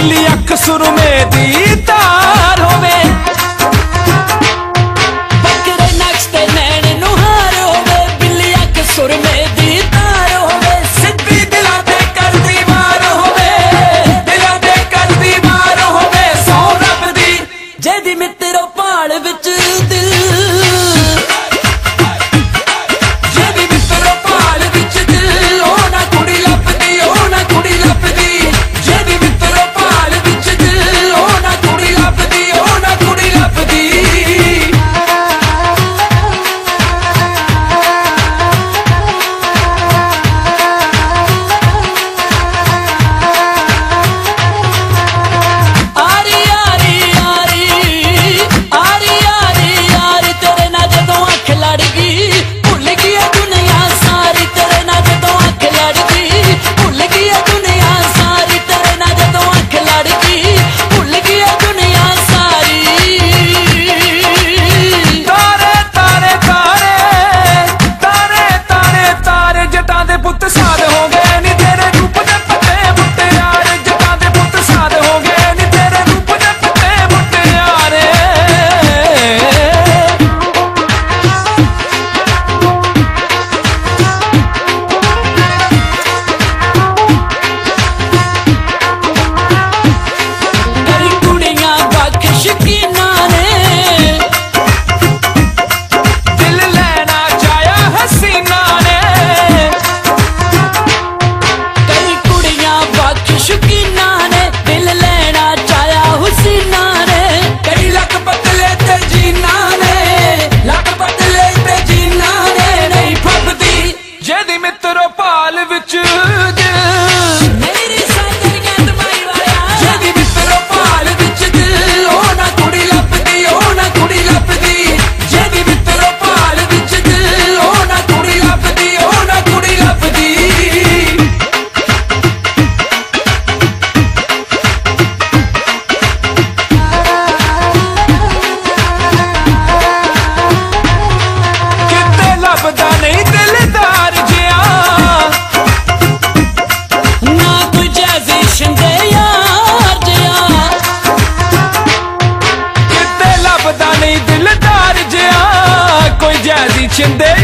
नीली अख सुरमे दी तार होवे, बकरे नक्श ते नैन नुहार होवे, बिल्ली अख सुरमे दी तार होवे, सिद्धी दिला ते कर दीवार होवे, दिला ते कर दीवार होवे, सौ रब दी जेदी मित्रो भाल विच दिल, जेदी मित्रो भाल विच दिल, ओ ना कुड़ी लभदी, ओ ना कुड़ी लभदी, जेदी मित्रो भाल विच दिल, ओ ना कुड़ी लभदी, ओ ना कुड़ी लभदी। आरी आरी आरी आरी आरी आरी तेरे ना जदों अख लड़ गई, भुल गई है दुनिया सारी, तेरे ना जदों अख लड़ गई, भुल गई है दुनिया सारी, तेरे ना जदों अख लड़ गई, भुल गई है दुनिया सारी। तारे तारे तारे तारे तारे तारे जटां दे पुत्त साध हो गए नी तेरे रूप दे पत्ते मुट्टे यारे, जटां दे पुत्त साध हो गए नी तेरे रूप दे पत्ते मुट्टे यारे। कई कुड़ियां बख शकीनां ने, दिल लेना चाया हसीना ने, कई कुड़ियां बख शकीनां ने, दिल लेना चाया हुसीना ने, कई लक बदले ते जीना ने, लक बदले ते जीना ने, नहीं फबदी जेदी मित्रो भाल विच दिल, मेरी सादरियां दवाई वाला, जेदी मित्रो भाल विच दिल, ओ ना कुड़ी लभदी, ओ ना कुड़ी लभदी, जेदी मित्रो भाल विच दिल, ओ ना कुड़ी लभदी, ओ ना कुड़ी लभदी। किते लभदा नहीं दिलदार जिया, ना कोई जैसी शिंदे यार जिया, किते लभदा नहीं दिलदार जिया, कोई जैसी छिंदे